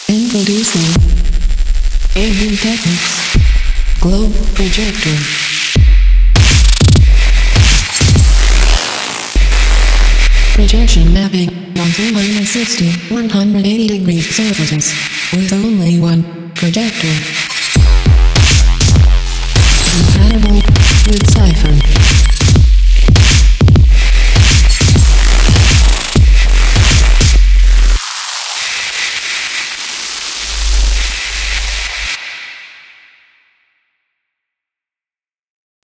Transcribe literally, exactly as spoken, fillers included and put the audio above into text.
Introducing A V Techniques Globe Projector. Projection mapping on three hundred sixty, one hundred eighty degree surfaces with only one projector. Compatible with Cipher.